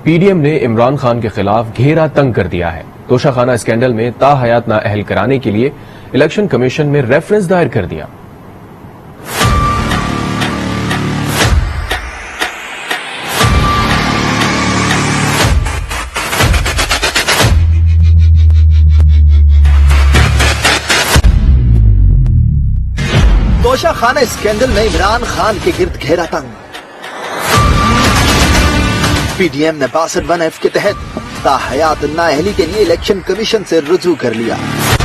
P D M نے عمران خان کے خلاف گھیرا تنگ کر دیا ہے۔ توشہ خانہ اسکینڈل میں تاحیات نااہل کرانے کے لیے الیکشن کمیشن میں ریفرنس دائر کر دیا۔ توشہ خانہ اسکینڈل میں عمران خان کے گرد گھیرا تنگ۔ پی ڈی ایم نے 62(1) کے تحت تاحیات نااہلی کے لیے الیکشن کمیشن سے رجوع کر لیا۔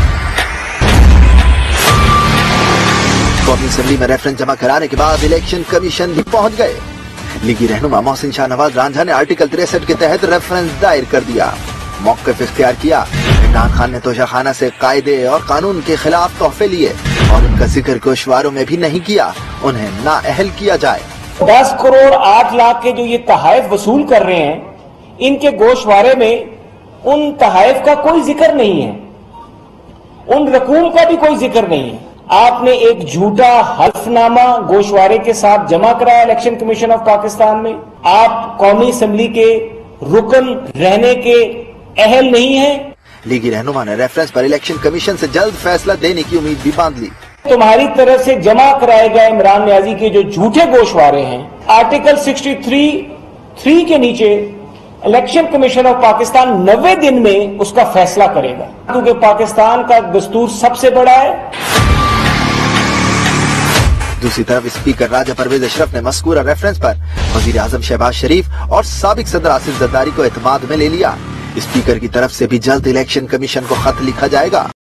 قومی اسمبلی میں ریفرنس جمع کرانے کے بعد الیکشن کمیشن بھی پہنچ گئے۔ لیگی رہنما محسن شاہ نواز رانجھا نے آرٹیکل 63 کے تحت ریفرنس دائر کر دیا، موقف اختیار کیا۔ عمران خان نے توشہ خانہ سے قاعدے اور قانون کے خلاف تحفے لیے اور ان کا ذکر گوشواروں میں بھی نہیں کیا، انہیں نااہل کیا جائے۔ 10 کروڑ 8 لاکھ کے جو یہ تحائف وصول کر رہے ہیں، ان کے گوشوارے میں ان تحائف کا کوئی ذکر نہیں ہے، ان رقوم کا بھی کوئی ذکر نہیں ہے۔ آپ نے ایک جھوٹا حلف نامہ گوشوارے کے ساتھ جمع کرایا الیکشن کمیشن آف پاکستان میں۔ آپ قومی اسمبلی کے رکن رہنے کے اہل نہیں ہیں۔ لیگی رہنما نے ریفرنس پر الیکشن کمیشن سے جلد فیصلہ دینے کی امید بھی باندھ لی۔ تمہاری طرف سے جمع کرائے گئے عمران نیازی کے جو جھوٹے گوشوارے ہیں، آرٹیکل 63(3) کے نیچے الیکشن کمیشن آف پاکستان 90 دن میں اس کا فیصلہ کرے گا، کیونکہ پاکستان کا دستور سب سے بڑا ہے۔ دوسری طرف اسپیکر راجہ پرویز اشرف نے مذکورہ ریفرنس پر وزیر اعظم شہباز شریف اور سابق صدر آصف زرداری کو اعتماد میں لے لیا۔ اسپیکر کی طرف سے بھی جلد الیکشن کمیشن کو خط لکھا جائے گا۔